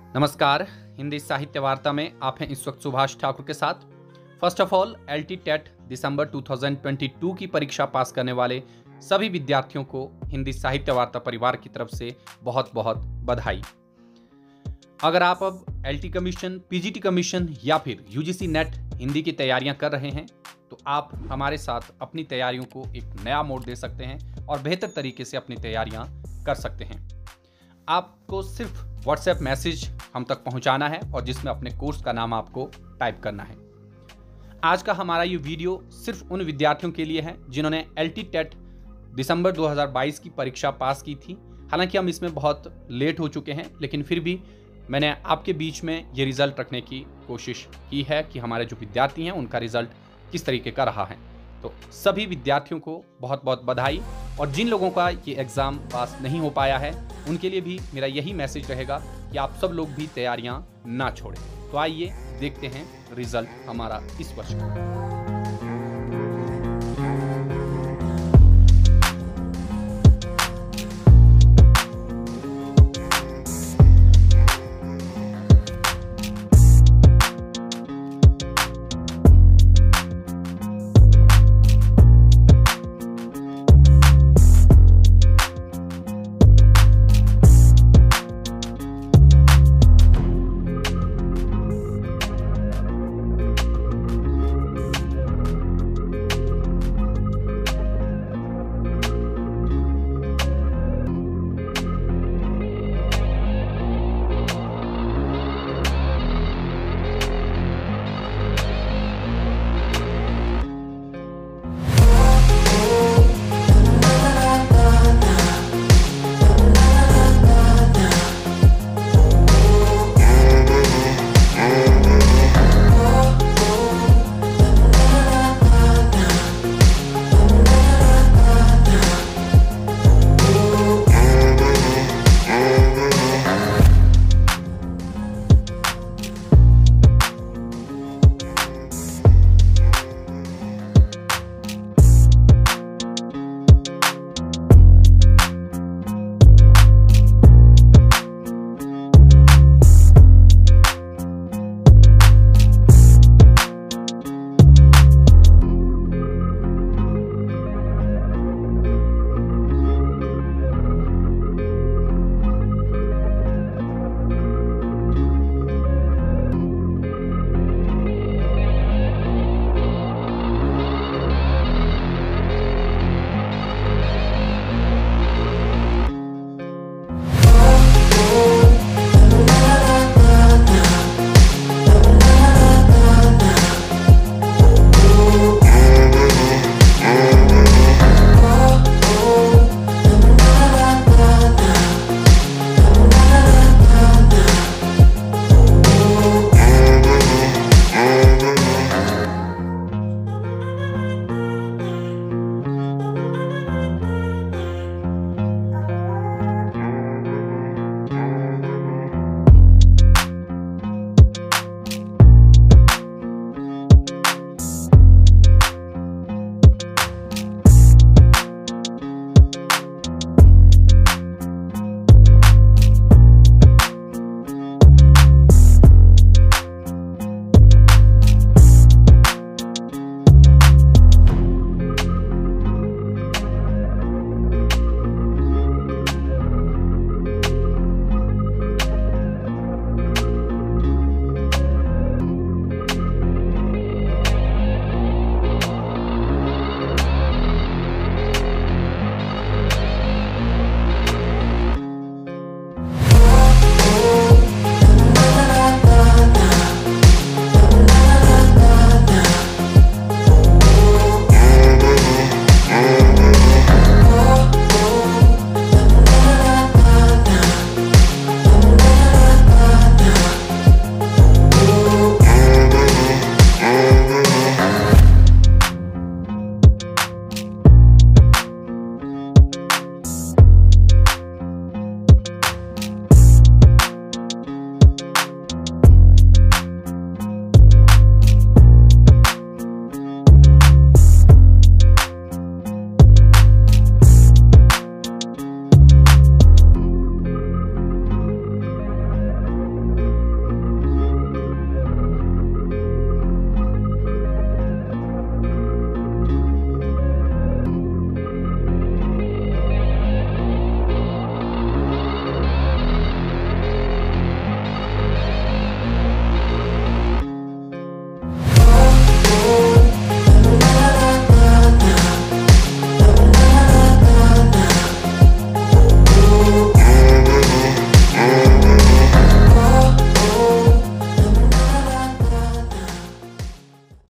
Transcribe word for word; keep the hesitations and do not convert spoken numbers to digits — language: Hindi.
नमस्कार। हिंदी साहित्य वार्ता में आप हैं इस वक्त सुभाष ठाकुर के साथ। First of all L T TET दिसंबर दो हज़ार बाईस की परीक्षा पास करने वाले सभी विद्यार्थियों को हिंदी साहित्य वार्ता परिवार की तरफ से बहुत बहुत बधाई। अगर आप अब L T commission, P G T commission या फिर U G C NET Hindi की तैयारियां कर रहे हैं तो आप हमारे साथ अपनी तैयारियों को एक नया मोड़ दे सकते हैं और बेहतर तरीके से अपनी तैयारियां कर सकते हैं। आपको सिर्फ व्हाट्सएप मैसेज हम तक पहुंचाना है और जिसमें अपने कोर्स का नाम आपको टाइप करना है। आज का हमारा ये वीडियो सिर्फ उन विद्यार्थियों के लिए है जिन्होंने एल टी टेट दिसंबर दो हज़ार बाईस की परीक्षा पास की थी। हालांकि हम इसमें बहुत लेट हो चुके हैं, लेकिन फिर भी मैंने आपके बीच में ये रिज़ल्ट रखने की कोशिश की है कि हमारे जो विद्यार्थी हैं उनका रिज़ल्ट किस तरीके का रहा है। तो सभी विद्यार्थियों को बहुत बहुत बधाई। और जिन लोगों का ये एग्ज़ाम पास नहीं हो पाया है उनके लिए भी मेरा यही मैसेज रहेगा कि आप सब लोग भी तैयारियां ना छोड़ें। तो आइए देखते हैं रिज़ल्ट हमारा इस वर्ष का।